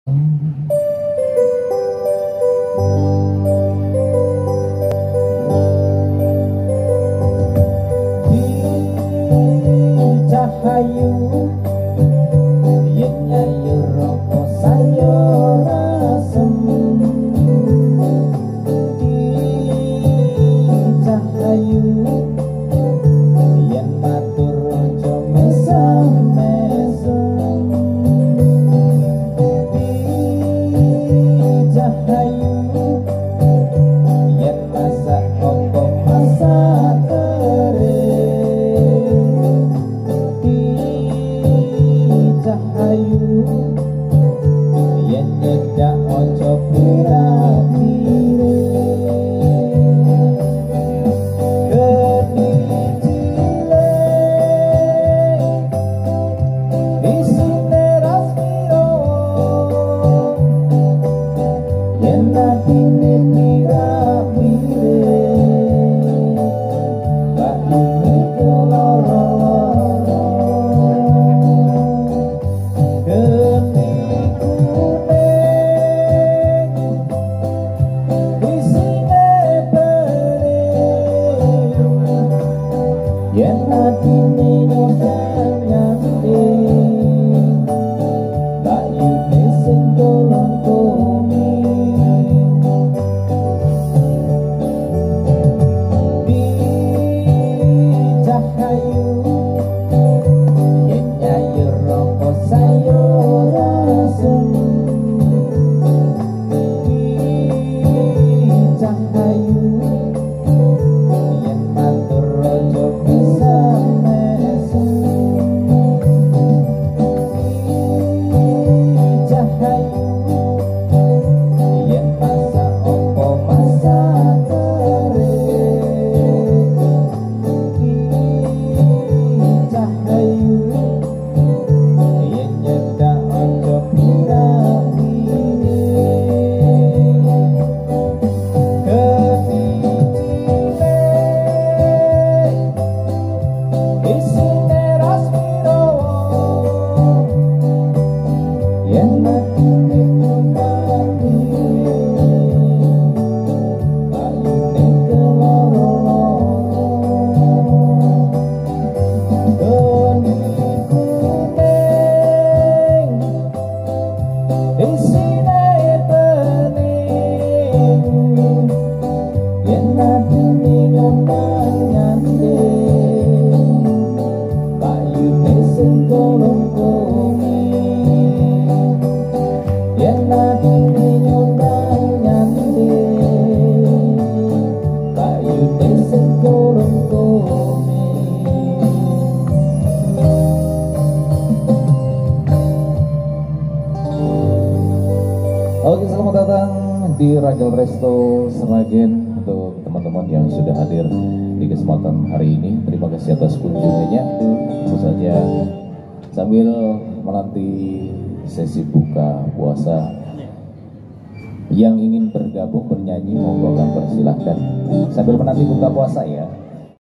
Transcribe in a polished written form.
Cahayu yen nyayu rokok sayur asem di cahayu yen matur aja mesem-mesem di cahayu yen masak opo masak yen nyedak ojo pira-pire geni cilik isine rasmiro yen atine pira-pire bakune keloro yen atine nyodanyane bayune sing dolong-dongi di cahayu yen nyayu rokok sayur asem di cahayu yen matur aja Oke, selamat datang di Ragil Resto Sragen untuk teman-teman yang sudah hadir di kesempatan hari ini. Terima kasih atas kunjungannya. Tentu saja sambil menanti sesi buka puasa, yang ingin bergabung bernyanyi monggo kami persilahkan sambil menanti buka puasa ya.